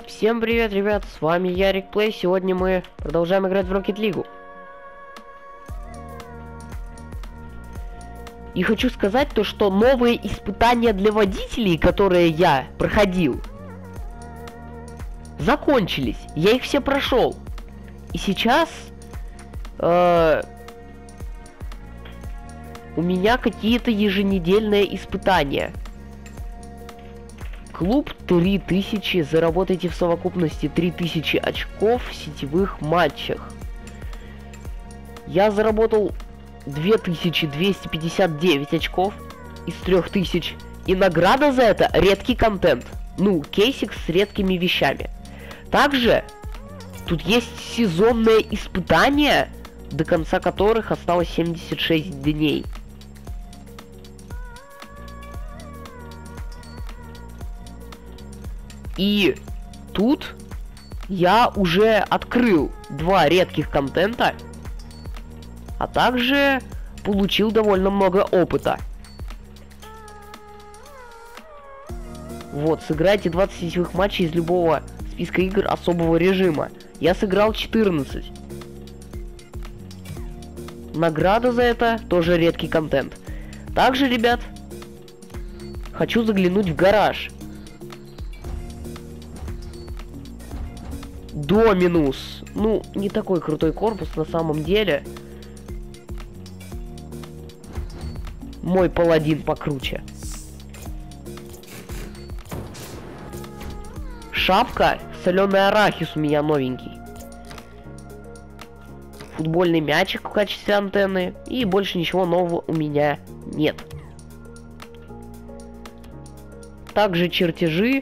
Всем привет, ребят, с вами Ярик Плей. Сегодня мы продолжаем играть в Rocket League. И хочу сказать то, что новые испытания для водителей, которые я проходил, закончились. Я их все прошел. И сейчас у меня какие-то еженедельные испытания. Клуб 3000, заработайте в совокупности 3000 очков в сетевых матчах. Я заработал 2259 очков из 3000. И награда за это редкий контент. Ну, кейсик с редкими вещами. Также тут есть сезонные испытания, до конца которых осталось 76 дней. И тут я уже открыл 2 редких контента, а также получил довольно много опыта. Вот, сыграйте 20 сетевых матчей из любого списка игр особого режима. Я сыграл 14. Награда за это тоже редкий контент. Также, ребят, хочу заглянуть в гараж. Доминус. Ну, не такой крутой корпус на самом деле. Мой паладин покруче. Шапка. Соленый арахис у меня новенький. Футбольный мячик в качестве антенны. И больше ничего нового у меня нет. Также чертежи.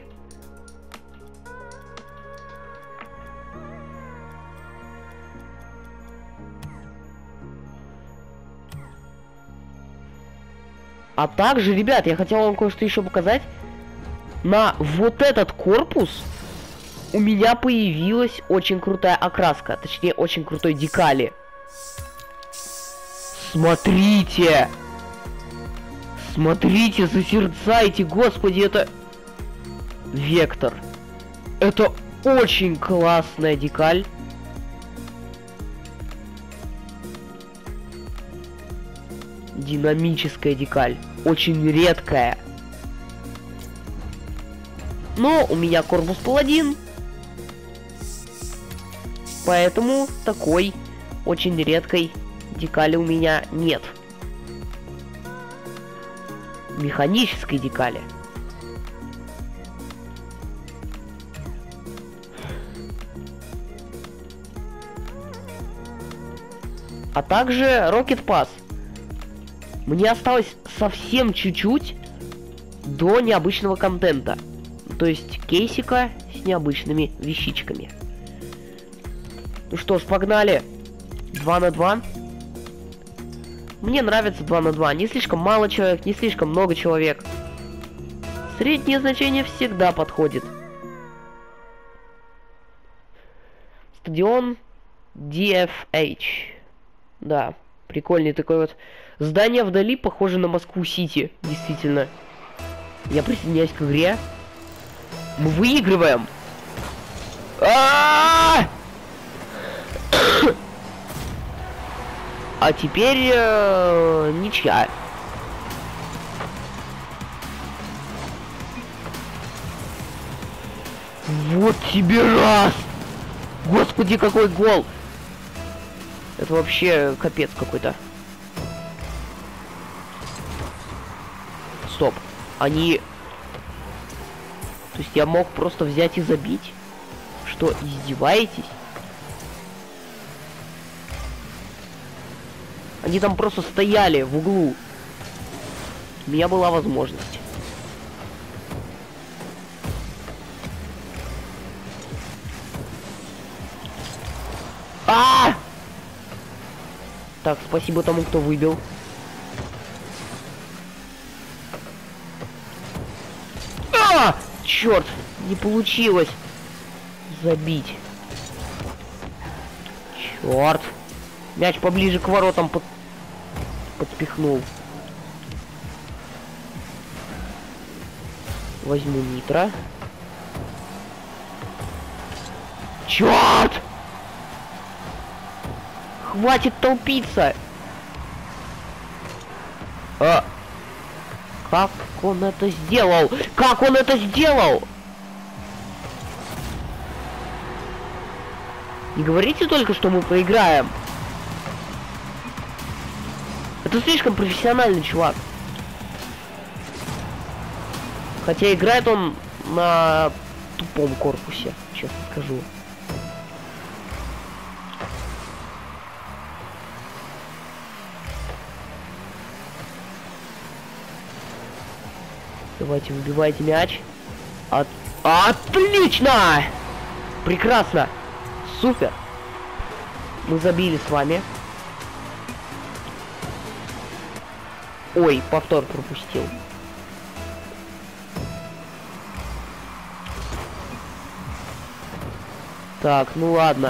А также, ребят, я хотел вам кое-что еще показать. На вот этот корпус у меня появилась очень крутая окраска. Точнее, очень крутой декали. Смотрите! Смотрите, созерцайте, господи, это... Вектор. Это очень классная декаль. Динамическая декаль. Очень редкая. Но у меня корпус паладин. Поэтому такой очень редкой декали у меня нет. Механической декали. А также Rocket Pass. Мне осталось совсем чуть-чуть до необычного контента. То есть кейсика с необычными вещичками. Ну что ж, погнали. 2 на 2. Мне нравится 2 на 2. Не слишком мало человек, не слишком много человек. Среднее значение всегда подходит. Стадион DFH. Да, прикольный такой вот. Здание вдали похоже на Москву-Сити. Действительно. Я присоединяюсь к игре. Мы выигрываем. А теперь ничья. Вот тебе раз. Господи, какой гол. Это вообще капец какой-то. Стоп. Они... То есть я мог просто взять и забить? Что, издеваетесь? Они там просто стояли в углу. У меня была возможность. А! Так, спасибо тому, кто выбил. Черт, не получилось забить. Черт. Мяч поближе к воротам подпихнул. Возьму нитро. Черт! Хватит толпиться! Как он это сделал? Как он это сделал? Не говорите только, что мы проиграем. Это слишком профессиональный чувак. Хотя играет он на тупом корпусе, честно скажу. Давайте, выбивайте мяч. Отлично! Прекрасно! Супер! Мы забили с вами. Ой, повтор пропустил. Так, ну ладно.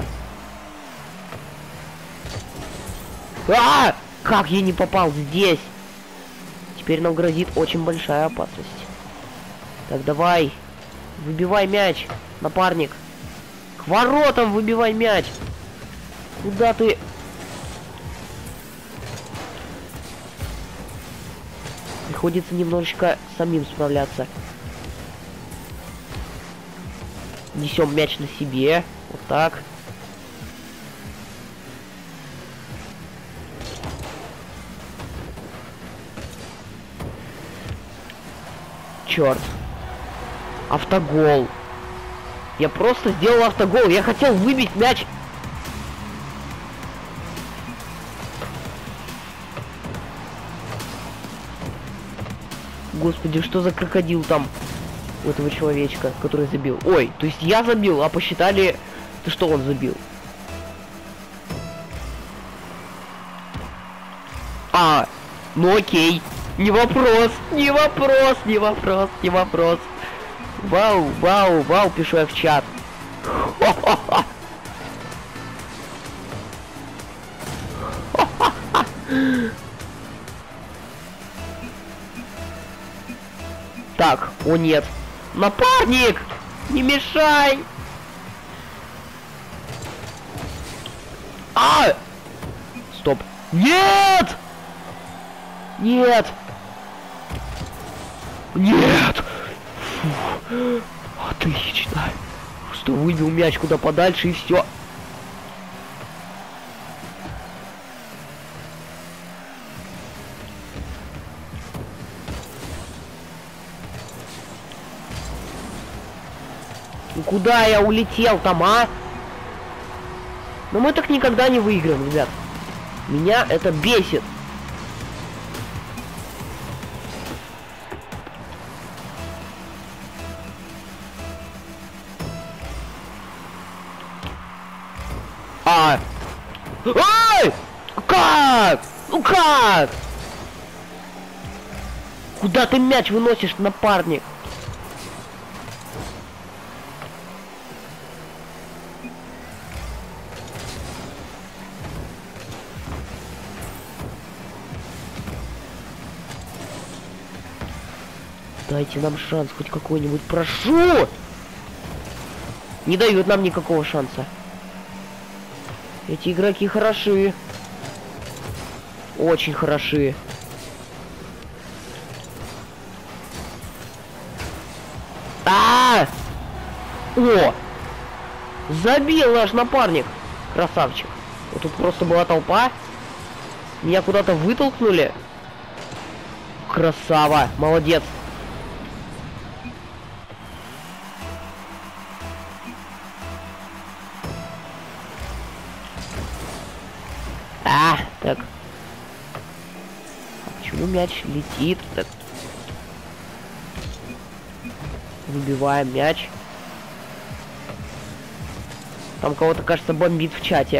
Как я не попал здесь? Теперь нам грозит очень большая опасность. Так, давай. Выбивай мяч, напарник. К воротам выбивай мяч. Куда ты? Приходится немножечко самим справляться. Несем мяч на себе. Вот так. Черт. Автогол. Я просто сделал автогол. Я хотел выбить мяч. Господи, что за крокодил там у этого человечка, который забил? Ой, то есть я забил, а посчитали, что он забил. Ну окей. Не вопрос, не вопрос, не вопрос, не вопрос. Вау, вау, вау, пишу я в чат. Так, о нет. Напарник! Не мешай! Стоп. Нет! Нет! Нет! Фу. Отлично. Что выбил мяч куда подальше и все. Ну куда я улетел там, а? Но мы так никогда не выиграем, ребят. Меня это бесит. Ай! Как? Ну как? Куда ты мяч выносишь, напарник? Дайте нам шанс хоть какой-нибудь, прошу! Не дают нам никакого шанса. Эти игроки хороши. Очень хороши. О! Забил наш напарник. Красавчик. Вот тут просто была толпа. Меня куда-то вытолкнули. Красава. Молодец. Так. Почему мяч летит? Так. Выбиваем мяч. Там кого-то, кажется, бомбит в чате.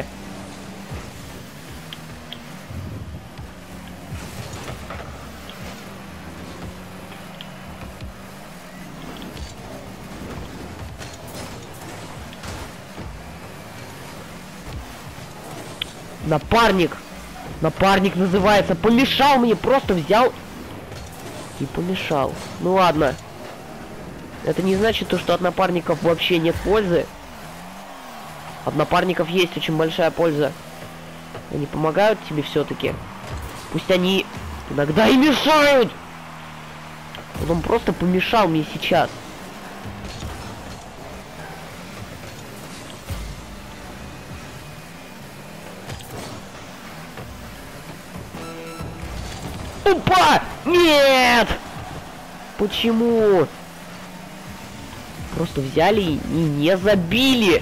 Напарник! Напарник называется. Помешал мне, просто взял и помешал. Ну ладно. Это не значит то, что от напарников вообще нет пользы. От напарников есть очень большая польза. Они помогают тебе все-таки. Пусть они иногда и мешают. Вот он просто помешал мне сейчас. Опа! Нет! Почему? Просто взяли и не забили.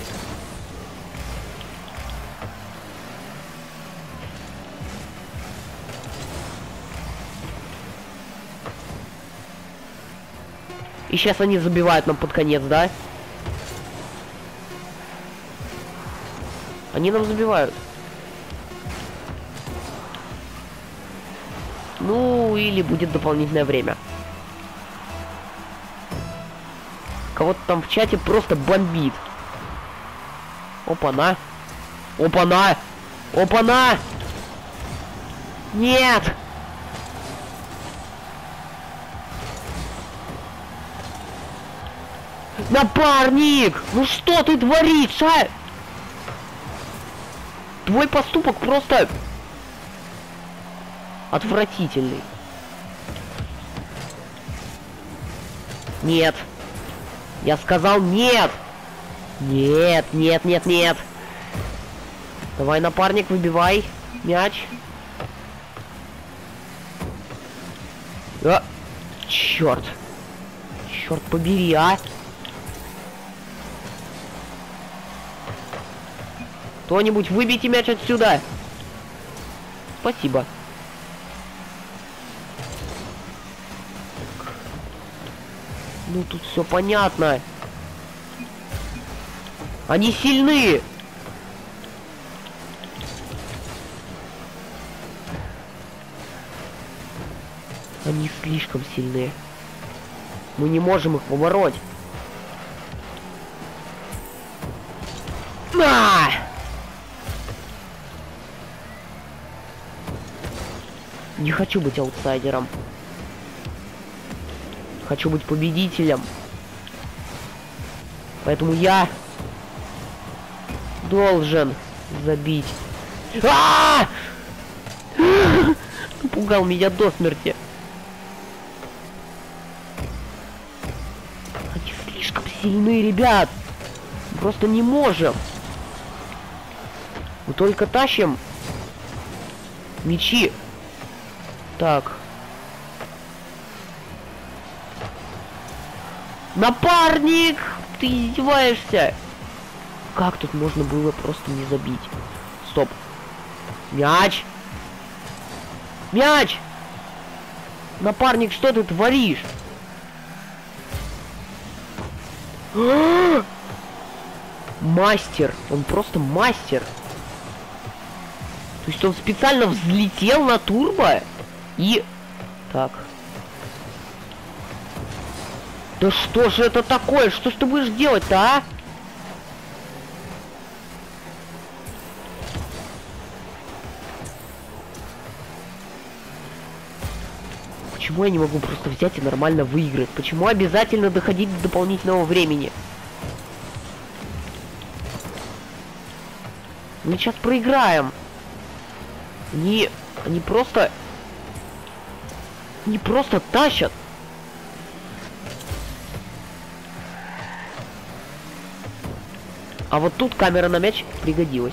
И сейчас они забивают нам под конец, да? Они нам забивают. Ну, или будет дополнительное время. Кого-то там в чате просто бомбит. Опа-на. Опа-на. Опа-на. Нет. Напарник! Ну что ты творишь, а? Твой поступок просто отвратительный. Нет. Я сказал нет. Нет, нет, нет, нет. Давай, напарник, выбивай мяч. Черт. Черт побери, а. Кто-нибудь выбейте мяч отсюда. Спасибо. Ну тут все понятно. Они сильны. Они слишком сильны. Мы не можем их побороть. На! Не хочу быть аутсайдером. Хочу быть победителем. Поэтому я должен забить. Напугал меня до смерти. Они слишком сильны, ребят. Просто не можем. Мы только тащим мячи. Так. Напарник! Ты издеваешься? Как тут можно было просто не забить? Стоп. Мяч! Мяч! Напарник, что ты творишь? Мастер! Он просто мастер! То есть он специально взлетел на турбо и... Так. Да что же это такое? Что ж ты будешь делать-то, а? Почему я не могу просто взять и нормально выиграть? Почему обязательно доходить до дополнительного времени? Мы сейчас проиграем. Они просто... Они просто тащат. А вот тут камера на мяч пригодилась.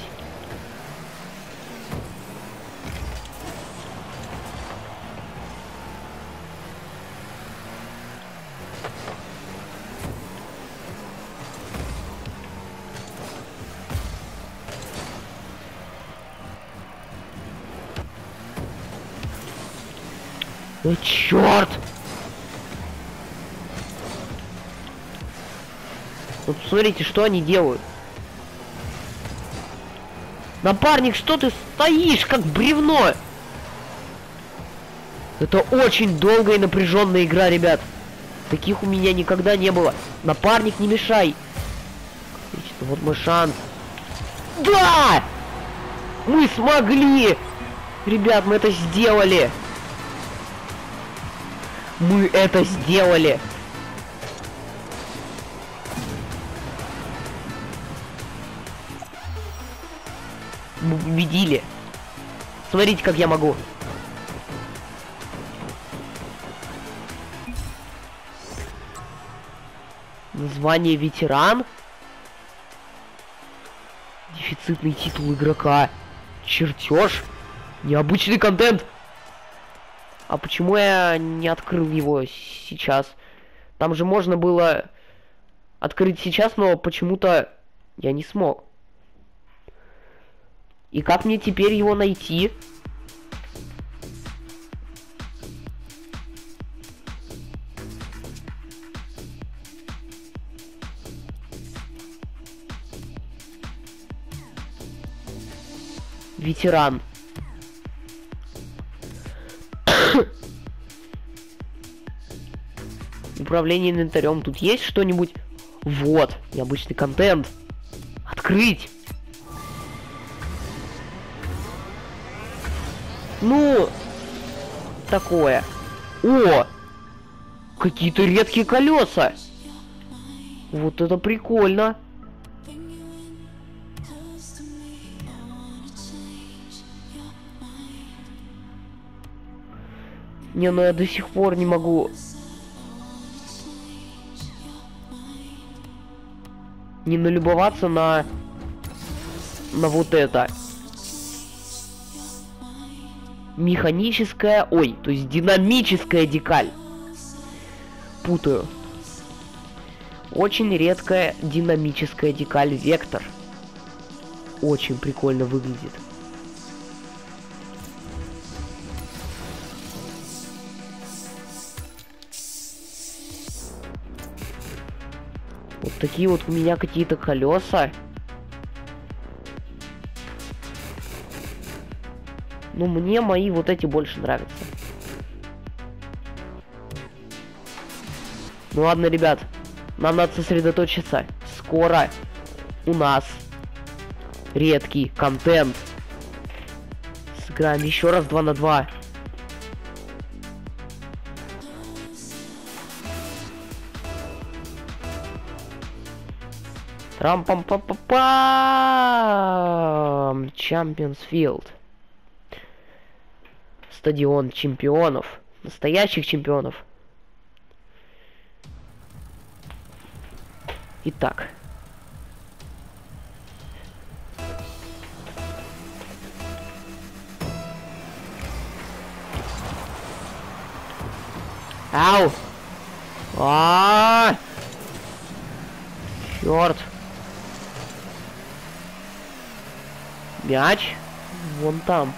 Ну черт! Вот смотрите, что они делают. Напарник, что ты стоишь, как бревно? Это очень долгая и напряженная игра, ребят. Таких у меня никогда не было. Напарник, не мешай. Отлично, вот мой шанс. Да! Мы смогли! Ребят, мы это сделали. Мы это сделали. Мы победили. Смотрите, как я могу. Название ветеран. Дефицитный титул игрока. Чертеж. Необычный контент. А почему я не открыл его сейчас? Там же можно было открыть сейчас, но почему-то я не смог. И как мне теперь его найти? Ветеран. Управление инвентарем. Тут есть что-нибудь? Вот, необычный контент. Открыть. Ну, такое. О! Какие-то редкие колеса. Вот это прикольно. Не, ну я до сих пор не могу не налюбоваться на вот это. Механическая, ой, то есть динамическая декаль. Путаю. Очень редкая динамическая декаль Вектор. Очень прикольно выглядит. Вот такие вот у меня какие-то колеса. Ну, мне мои вот эти больше нравятся. Ну ладно, ребят. Нам надо сосредоточиться. Скоро у нас редкий контент. Сыграем еще раз 2 на 2. Трам-пам-пам-пам-пам! Champions Field. Стадион чемпионов. Настоящих чемпионов. Итак. Ау! Черт! Мяч вон там.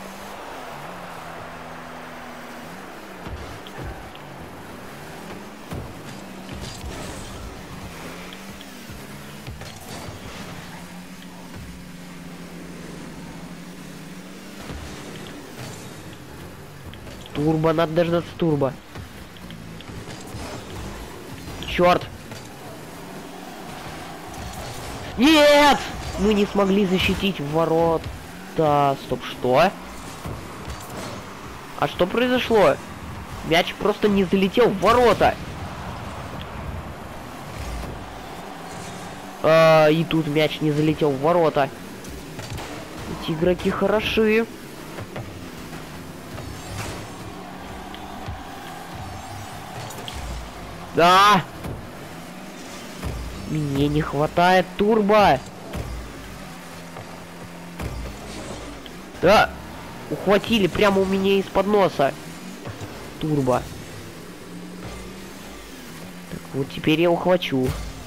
Турбо, надо дождаться турбо. Черт! Нет! Мы не смогли защитить ворота. Стоп, что? А что произошло? Мяч просто не залетел в ворота. И тут мяч не залетел в ворота. Эти игроки хороши. Да! Мне не хватает турбо. Да! Ухватили прямо у меня из-под носа. Турбо. Так, вот теперь я ухвачу.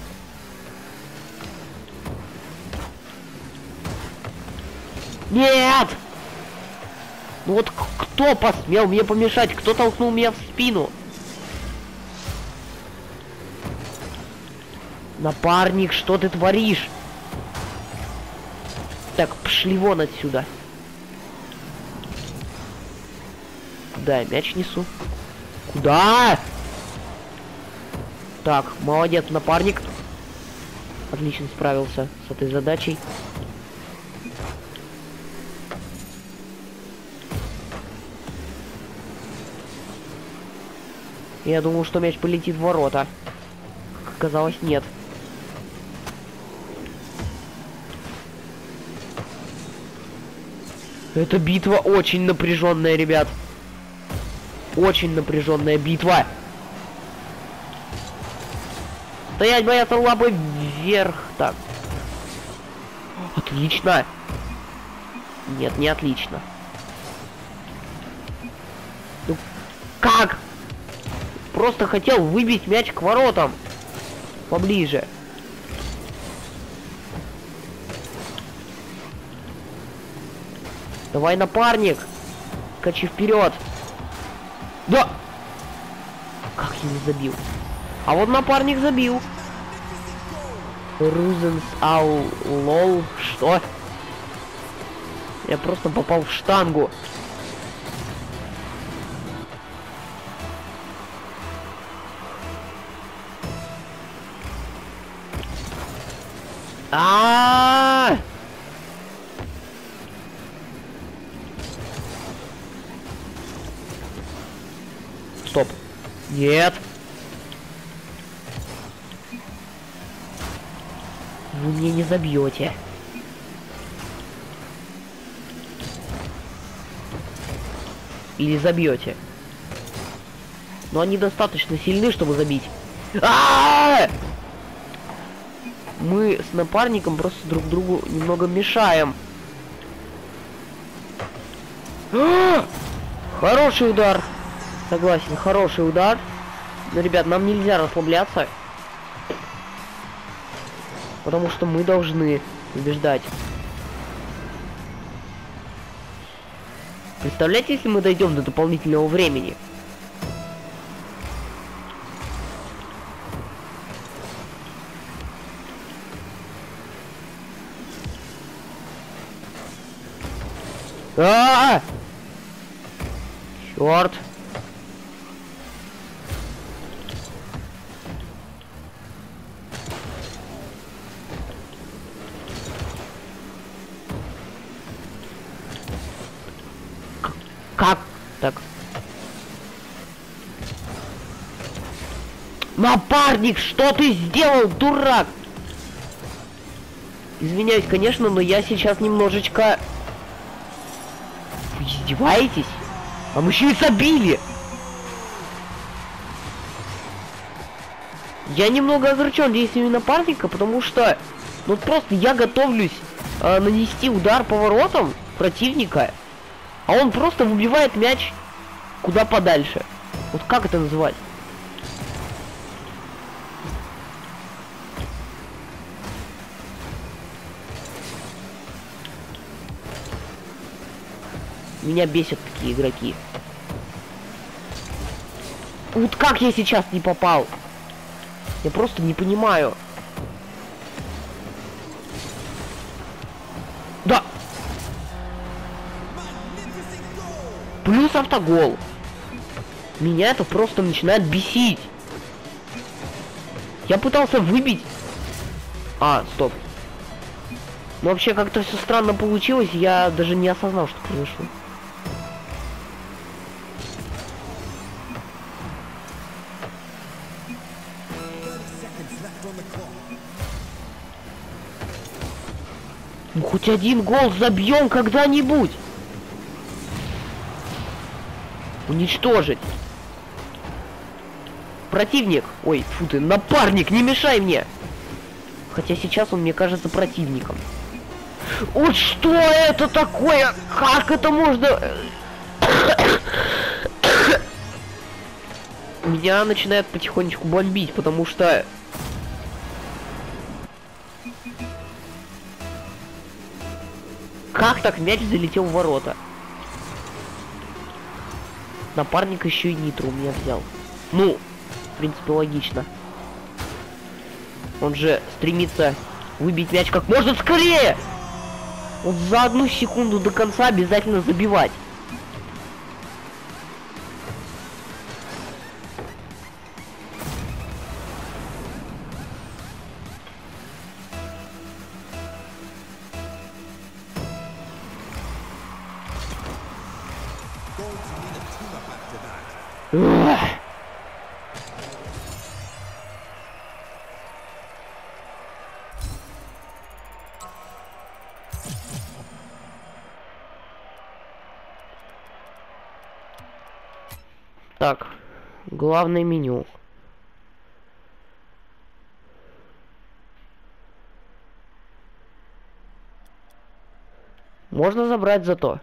Нет! Ну вот кто посмел мне помешать? Кто толкнул меня в спину? Напарник, что ты творишь? Так, пошли вон отсюда. Куда я мяч несу? Куда? Так, молодец, напарник. Отлично справился с этой задачей. Я думал, что мяч полетит в ворота. Как оказалось, нет. Эта битва очень напряженная, ребят. Очень напряженная битва. Стоять, бояться, лапы вверх. Так. Отлично. Нет, не отлично. Ну, как? Просто хотел выбить мяч к воротам. Поближе. Давай, напарник. Качи вперед. Да! Как я не забил? А вот напарник забил. Рузенс ау лол. Что? Я просто попал в штангу. А-а-а! Стоп. Нет. Вы мне не забьете. Или забьете. Но они достаточно сильны, чтобы забить. А-а-а! Мы с напарником просто друг другу немного мешаем. Хороший удар. Согласен, хороший удар. Но, ребят, нам нельзя расслабляться. Потому что мы должны побеждать. Представляете, если мы дойдем до дополнительного времени? А-а-а! Черт! Как так? Напарник, что ты сделал, дурак? Извиняюсь, конечно, но я сейчас немножечко... Вы издеваетесь? А мы еще и забили! Я немного огорчен действиями напарника, потому что... Ну просто я готовлюсь нанести удар по воротам противника, а он просто выбивает мяч куда подальше. Вот как это называть? Меня бесят такие игроки. Вот как я сейчас не попал? Я просто не понимаю. Да! Плюс автогол. Меня это просто начинает бесить. Я пытался выбить... А, стоп. Ну вообще как-то все странно получилось, я даже не осознал, что произошло. Ну хоть один гол забьем когда-нибудь. Уничтожить. Противник. Ой, фу ты, напарник, не мешай мне. Хотя сейчас он мне кажется противником. Вот что это такое? Как это можно? Меня начинает потихонечку бомбить, потому что... Как так мяч залетел в ворота? Напарник еще и нитру у меня взял. Ну, в принципе, логично. Он же стремится выбить мяч как можно скорее! Вот за 1 секунду до конца обязательно забивать. Ugh. Так, главное меню. Можно забрать зато.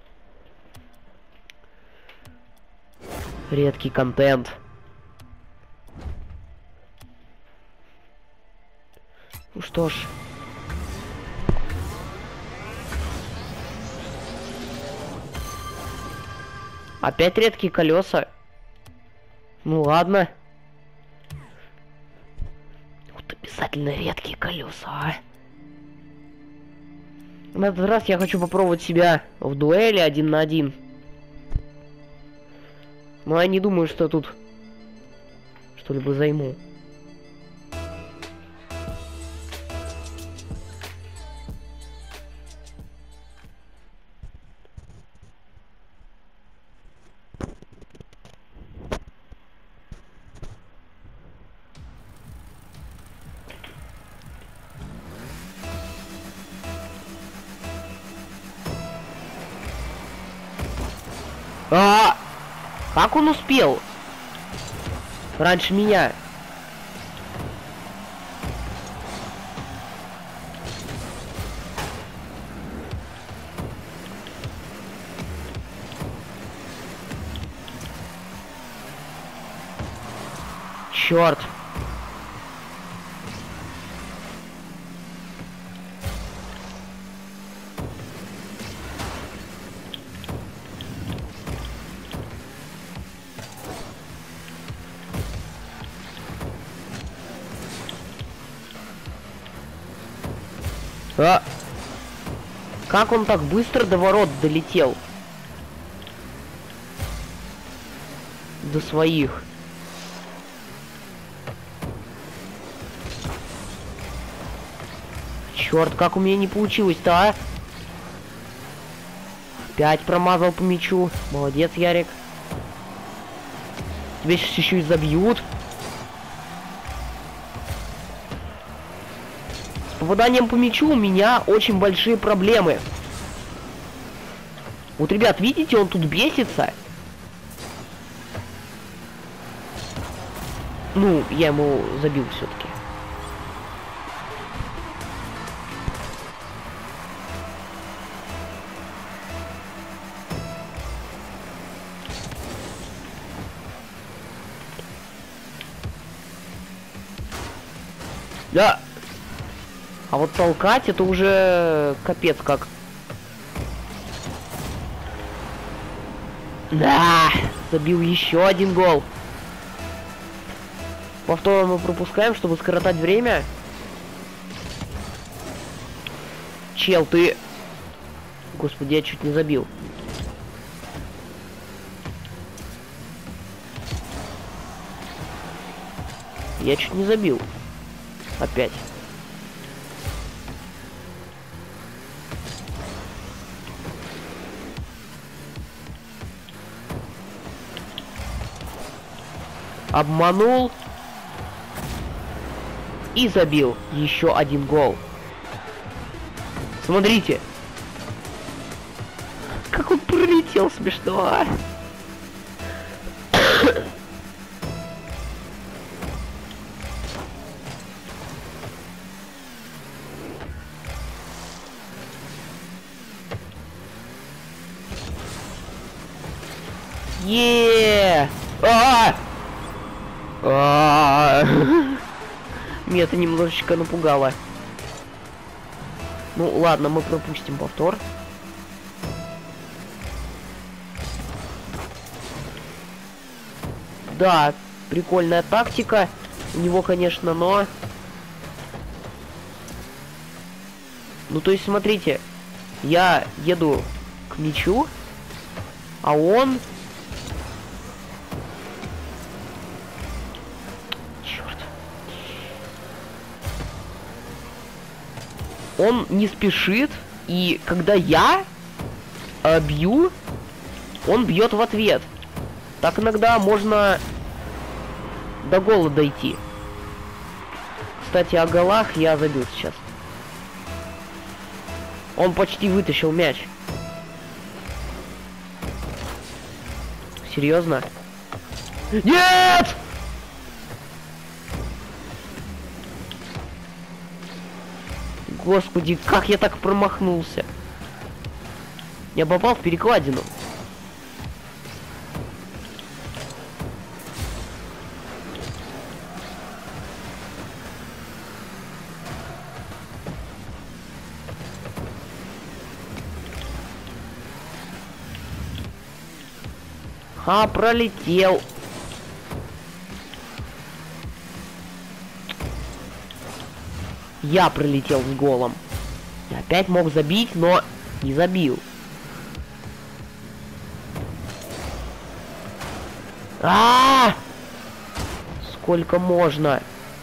Редкий контент. Ну что ж. Опять редкие колеса. Ну ладно. Вот обязательно редкие колеса, а. На этот раз я хочу попробовать себя в дуэли 1 на 1. Но я не думаю, что тут что-либо займу. Как он успел? Раньше меня. Черт. Как он так быстро до ворот долетел? До своих. Черт, как у меня не получилось-то, а? Опять промазал по мячу. Молодец, Ярик. Тебя сейчас еще и забьют. С попаданием по мячу у меня очень большие проблемы. Вот, ребят, видите, он тут бесится. Ну, я ему забил все-таки. Да. А вот толкать это уже капец как. Да, забил еще один гол. Повтор мы пропускаем, чтобы скоротать время. Чел, ты... Господи, я чуть не забил. Я чуть не забил. Опять. Обманул. И забил еще один гол. Смотрите. Как он пролетел смешно, а? Меня это немножечко напугало. Ну ладно, мы пропустим повтор. Да, прикольная тактика у него, конечно, но... Ну, то есть, смотрите, я еду к мячу, а он... Черт. Он не спешит, и когда я бью, он бьет в ответ. Так иногда можно до гола дойти. Кстати, о голах я забил сейчас. Он почти вытащил мяч. Серьезно? Нет! Господи, как я так промахнулся? Я попал в перекладину. Пролетел. Я пролетел с голом. Я опять мог забить, но не забил. Сколько можно?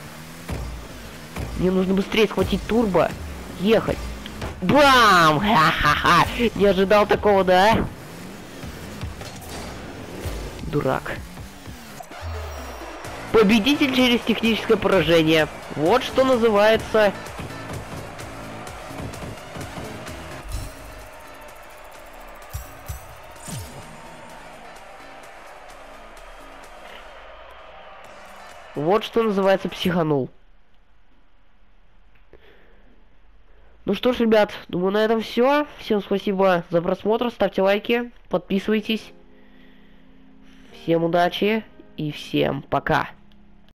Мне нужно быстрее схватить турбо. Ехать. Бам! Ха-ха-ха! Не ожидал такого, да? Дурак. Победитель через техническое поражение. Вот что называется... Вот что называется психанул. Ну что ж, ребят, думаю, на этом все. Всем спасибо за просмотр, ставьте лайки, подписывайтесь. Всем удачи и всем пока.